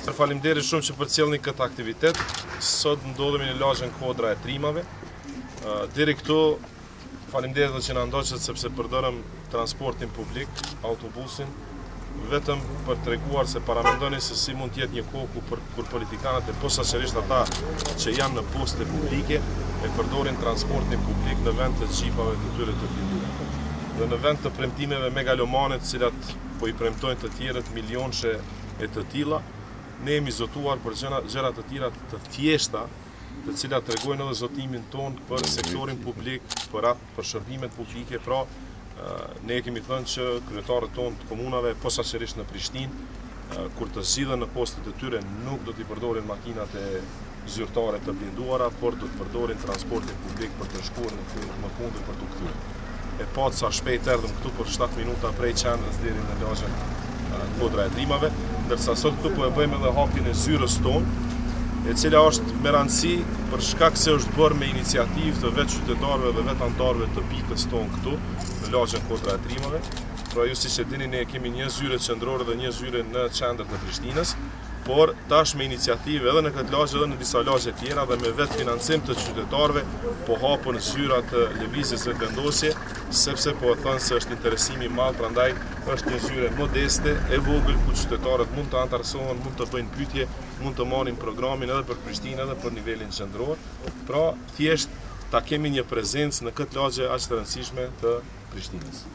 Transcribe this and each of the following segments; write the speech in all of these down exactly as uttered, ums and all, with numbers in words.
Faleminderit shumë që përcjellni këtë aktivitet. Sot ndodhemi në lagjen Kodra e Trimave. Deri këtu faleminderit edhe që na ndoqët sepse përdorëm transportin publik, autobusin, vetëm për treguar se paramendoni se si mund të jetë një kohë kur, kur politikanët e posaçërisht ata që janë në poste publike e përdorin transportin publik në vend të xhipave të tyre të blinduara. Dhe në vend të premtimeve megalomane të cilat po i premtojnë të tjerët milionëshe e të tilla, ne jemi zotuar për gjëra të tjera të thjeshta, të cilat tregojnë edhe zotimin ton për sektorin publik, për atë për shërbimet publike. Pra, ne kemi thënë që kryetarët tonë të komunave, posaçërisht në Prishtinë, kur të zgjidhen në postet e tyre, nuk do t'i përdorin makinat e zyrtare të blinduara, por do të përdorin transportin publik për të shkuar në kundër për të kthyer. E pa sa shpejt erdhëm këtu për shtatë minuta prej qendrës deri në lagjen Kodra e Trimave, ndërsa sot këtu po e bëjmë edhe hapjen e zyrës tonë, e cila është me rëndësi për shkak se është bërë me iniciativë të vetë qytetarëve dhe vetë anëtarëve të pikës tonë këtu në lagjen Kodra e Trimave. Pra ju siç e dini, ne kemi një zyre qendrore dhe një zyre në qendër të Prishtinës, por tash me iniciativë edhe në këtë lagje edhe në disa lagje tjera dhe me vetë financim të qytetarëve po hapën zyra të lëvizjes së vendosje, sepse po e thënë se është interesimi i madh, prandaj është një zyre modeste e vogël ku qytetarët mund të antarësohen, mund të bëjnë pyetje, mund të marrin programin edhe për Prishtinë edhe për nivelin qendror. Pra, thjesht ta kemi një prezencë në këtë lagje aq të rëndësishme të Prishtinës.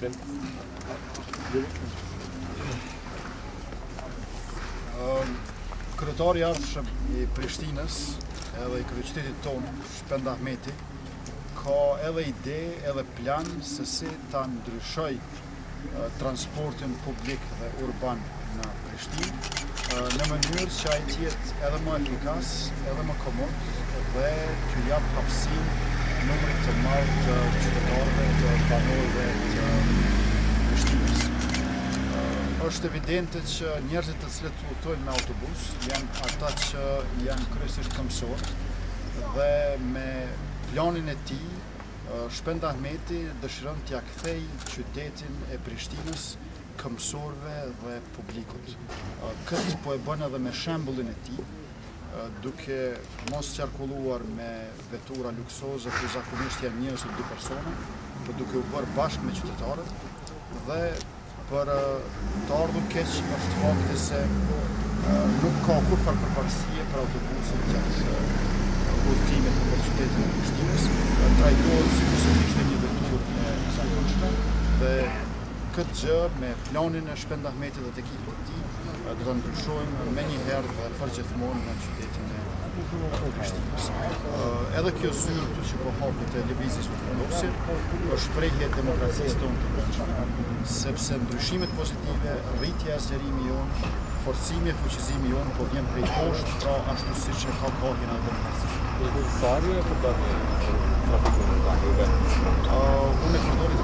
Kryetari i ardhshëm i Prishtinës edhe i kryeqytetit tonë, Shpend Ahmeti, ka edhe ide edhe plan se si ta ndryshoj transportin publik dhe urban në Prishtinë në mënyrë që ai të jetë edhe më efikas, edhe më komod dhe t'ju jap hapësinë numrit të madh të qytetarëve, të banorëve të Prishtinës. Është evidente që njerëzit të cilët udhtojnë me autobus janë ata që janë kryesisht këmbësorë dhe me planin e tij Shpend Ahmeti dëshiron t'ia kthejë qytetin e Prishtinës këmbësorëve dhe publikut. Këtë po e bën edhe me shembullin e tij, duke mos qarkulluar me vetura luksoze ku zakonisht janë një ose dy persona, por duke u bërë bashkë me qytetarët dhe për të ardhur keq është fakti se nuk ka kurfar përparësie për autobusin gjatë udhëtimit për qytetin e Prishtinës. Trajtohet sikur se ishte një veturë e zakonshme dhe këtë gjë me planin e Shpend Ahmetit dhe të ekipit të tij do ta ndryshojmë menjëherë dhe përgjithmonë në qytetin e Prishtinës. Edhe kjo zyrë këtu që po hapet e lëvizjes së vendosje është shprehje e demokracisë tonë të brendshme, sepse ndryshimet pozitive, rritja e zgjerimit jonë, forcimi e fuqizimit jonë po vjen prej poshtë, pra ashtu siç e ka kohën e demokracisë. Sa e përdor trafikun në rrugë? Unë e përdori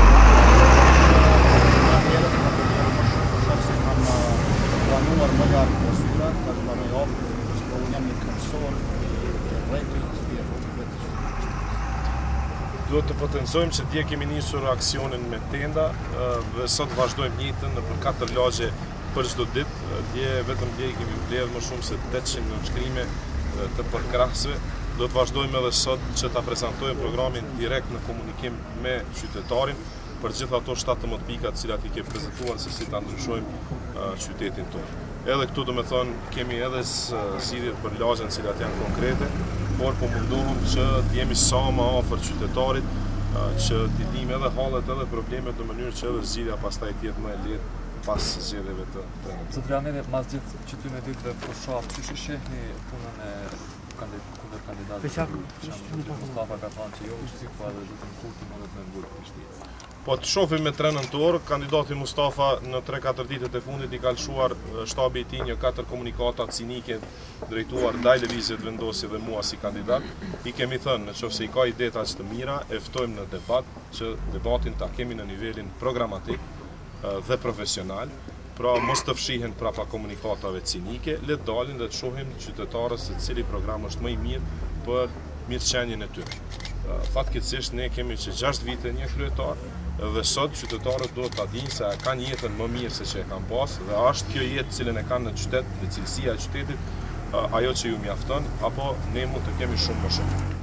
planuar më larg të zyra, ka të marrë javë, por unë jam një këmbësor i rregullit të rrugëve të qytetit. Duhet të potencojmë që dje kemi nisur aksionin me tenda dhe sot vazhdojmë njëjtën në për katër lagje për çdo ditë. Dje vetëm dje kemi mbledhur më shumë se tetëqind nënshkrime të përkrahësve. Do të vazhdojmë edhe sot që ta prezantojmë programin direkt në komunikim me qytetarin për gjithë ato shtatëmbëdhjetë pika të cilat i ke prezantuar se si ta ndryshojmë qytetin tonë. Edhe këtu do me thonë kemi edhe zgjidhjet për lagjen të cilat janë konkrete, por po mundohem që të jemi sa më afër qytetarit, që t'i dimë edhe hallet edhe problemet në mënyrë që edhe zgjidhja pastaj të jetë më e lehtë pas zgjedhjeve të tjera. Zotëri Ahmeti, mas gjithë qytetime ditëve fushat, çu shihni punën e kundër kandidatit? Mustafa ka thënë që jo është si po edhe vetëm Kurti mundet me ngurë Prishtinë. Po të shohim me tre nëntor, kandidati Mustafa në tre katër ditët e fundit i ka lëshuar shtabi i tij një katër komunikata cinike drejtuar ndaj lëvizjes vendosje dhe mua si kandidat. I kemi thënë nëse i ka ide aq të mira, e ftojmë në debat, që debatin ta kemi në nivelin programatik dhe profesional. Pra mos të fshihen prapa komunikatave cinike, le të dalin dhe të shohim qytetarës se cili program është më i mirë për mirëqenjen e tyre. Fatkeqësisht ne kemi që gjashtë vite një kryetar, Dhe sot qytetarët duhet ta dinë se kanë jetën më mirë se që e kanë pas dhe është kjo jetë cilën e kanë në qytet dhe cilësia e qytetit ajo që ju mjafton, apo ne mund të kemi shumë më shumë.